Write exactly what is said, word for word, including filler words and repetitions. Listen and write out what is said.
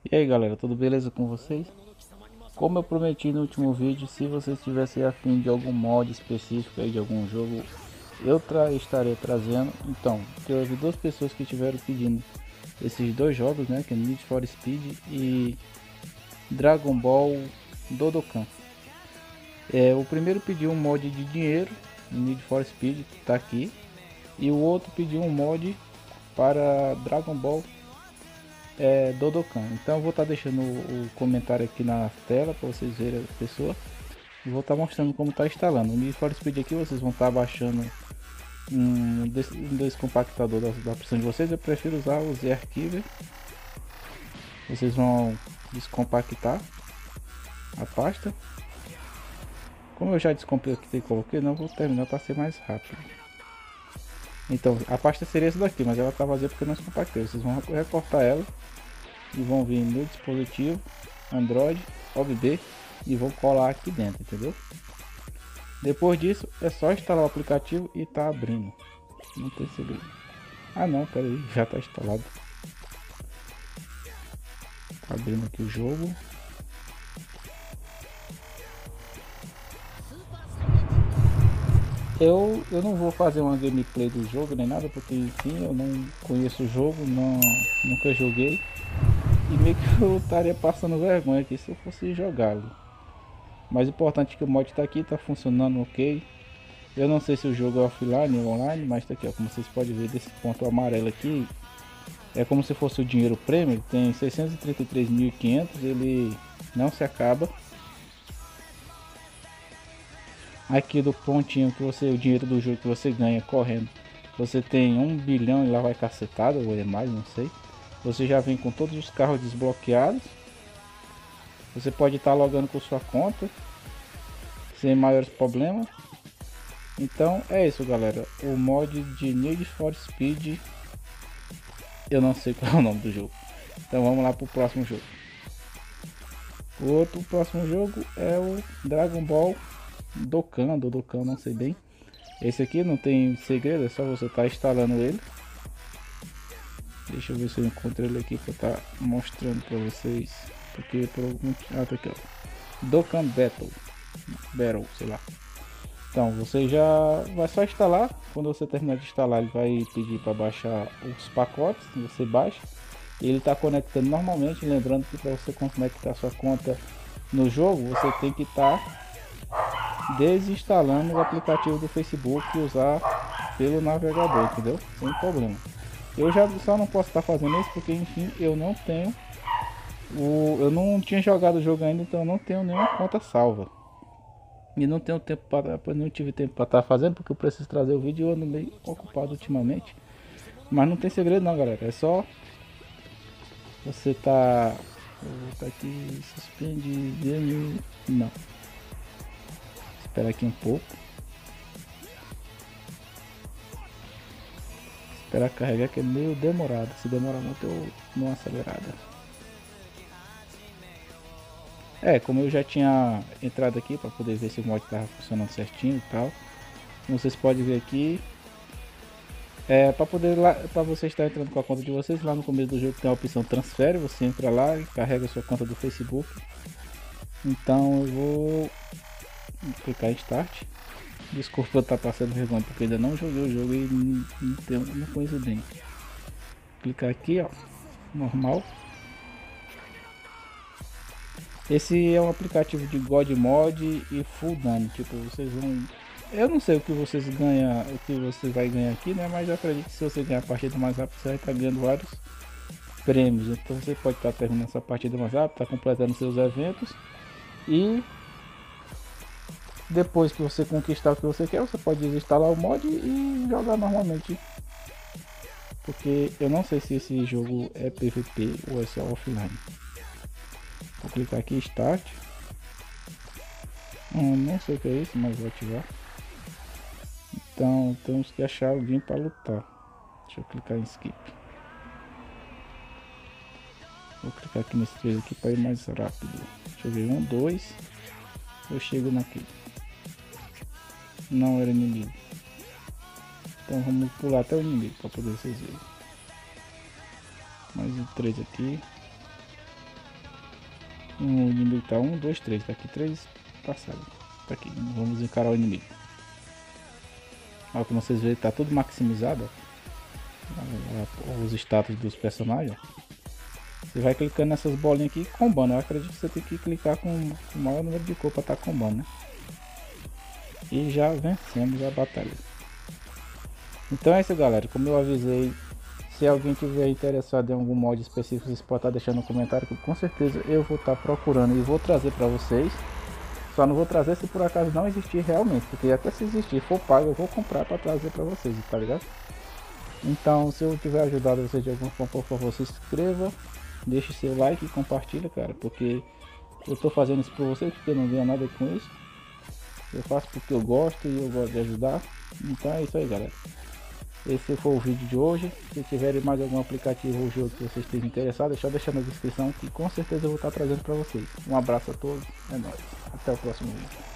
E aí galera, tudo beleza com vocês? Como eu prometi no último vídeo, se vocês tivessem afim de algum mod específico aí de algum jogo, eu tra estarei trazendo. Então, teve duas pessoas que tiveram pedindo esses dois jogos, né, que é Need for Speed e Dragon Ball Dokkan. É, o primeiro pediu um mod de dinheiro, Need for Speed, que tá aqui, e o outro pediu um mod para Dragon Ball é, Dokkan. Então eu vou estar tá deixando o, o comentário aqui na tela para vocês verem a pessoa. E vou estar tá mostrando como está instalando. O Need for Speed aqui vocês vão estar tá baixando um, des, um descompactador da, da opção de vocês. Eu prefiro usar o Z-Archiver. Vocês vão descompactar a pasta. Como eu já descompactei e coloquei, não vou terminar para ser mais rápido. Então a pasta seria essa daqui, mas ela está vazia porque eu não descompactei. Vocês vão recortar ela e vão vir no dispositivo Android O B B e vão colar aqui dentro, entendeu? Depois disso é só instalar o aplicativo e tá abrindo, não tem segredo. Ah não, pera aí, já tá instalado. Tá abrindo aqui o jogo. Eu, eu não vou fazer uma gameplay do jogo nem nada, porque enfim, eu não conheço o jogo, não, nunca joguei. E meio que eu estaria passando vergonha aqui se eu fosse jogá-lo. Mas o importante é que o mod está aqui, está funcionando ok. Eu não sei se o jogo é offline ou online, mas está aqui, ó, como vocês podem ver desse ponto amarelo aqui. É como se fosse o dinheiro prêmio, ele tem seiscentos e trinta e três mil e quinhentos, ele não se acaba. Aqui do pontinho que você, o dinheiro do jogo que você ganha correndo, você tem um bilhão e lá vai cacetada, ou é mais, não sei. Você já vem com todos os carros desbloqueados. Você pode estar logando com sua conta sem maiores problemas. Então é isso, galera, o mod de Need for Speed, eu não sei qual é o nome do jogo. Então vamos lá para o próximo jogo. O outro o próximo jogo é o Dragon Ball Dokkan, do Dokkan, não sei bem. Esse aqui não tem segredo, é só você estar tá instalando ele. Deixa eu ver se eu encontro ele aqui para estar tá mostrando para vocês. Porque por algum... Ah, tá aqui, ó. Dokkan Battle. Battle, sei lá. Então você já vai só instalar. Quando você terminar de instalar, ele vai pedir para baixar os pacotes. Você baixa. Ele está conectando normalmente. Lembrando que para você conectar sua conta no jogo, você tem que estar tá desinstalando o aplicativo do Facebook e usar pelo navegador, entendeu? Sem problema. Eu já só não posso estar tá fazendo isso porque, enfim, eu não tenho o, eu não tinha jogado o jogo ainda, então eu não tenho nenhuma conta salva. E não tenho tempo para, não tive tempo para estar tá fazendo porque eu preciso trazer o vídeo e eu ando meio ocupado ultimamente. Mas não tem segredo não, galera. É só você tá, vou botar aqui, suspende game, não. Espera aqui um pouco. Esperar carregar que é meio demorado. Se demorar muito eu dou uma acelerada. É, como eu já tinha entrado aqui para poder ver se o mod estava funcionando certinho e tal. Como vocês podem ver aqui, é, para poder lá, para você estar entrando com a conta de vocês, lá no começo do jogo tem a opção transfere, você entra lá e carrega a sua conta do Facebook. Então eu vou clicar em start. Desculpa eu estar passando vergonha porque ainda não joguei o jogo e não, não, tenho, não conheço bem. Clicar aqui, ó, normal. Esse é um aplicativo de God Mod e Full Done, tipo, vocês vão... Eu não sei o que vocês ganham, o que você vai ganhar aqui, né? Mas eu acredito que se você ganhar a partida mais rápido, você vai estar ganhando vários prêmios. Então você pode estar terminando essa partida mais rápido, tá completando seus eventos. E depois que você conquistar o que você quer, você pode desinstalar o mod e jogar normalmente. Porque eu não sei se esse jogo é P V P ou é só offline. Vou clicar aqui Start. Hum, não sei o que é isso, mas vou ativar. Então temos que achar alguém para lutar. Deixa eu clicar em Skip. Vou clicar aqui nesse três aqui para ir mais rápido. Deixa eu ver, um, dois. Eu chego naquele. Não era inimigo. Então vamos pular até o inimigo para poder vocês verem. Mais um três aqui. Um inimigo tá um, dois, três. Tá aqui três passados. Tá aqui. Vamos encarar o inimigo. Ó, como vocês veem, tá tudo maximizado. Ó, os status dos personagens. Você vai clicando nessas bolinhas aqui e combando. Eu acredito que você tem que clicar com o maior número de cor para estar combando, né? E já vencemos a batalha. Então é isso, galera. Como eu avisei, se alguém tiver interessado em algum mod específico, vocês podem estar deixando no comentário, que com certeza eu vou estar procurando e vou trazer para vocês. Só não vou trazer se por acaso não existir realmente, porque até se existir for pago, eu vou comprar para trazer para vocês, tá ligado? Então, se eu tiver ajudado vocês de alguma forma, por favor, se inscreva, deixe seu like e compartilha, cara, porque eu tô fazendo isso por vocês, porque eu não ganho nada com isso. Eu faço porque eu gosto e eu gosto de ajudar. Então é isso aí, galera. Esse foi o vídeo de hoje. Se tiverem mais algum aplicativo ou jogo que vocês estejam interessados, deixa eu deixar na descrição, que com certeza eu vou estar trazendo para vocês. Um abraço a todos, é nóis. Até o próximo vídeo.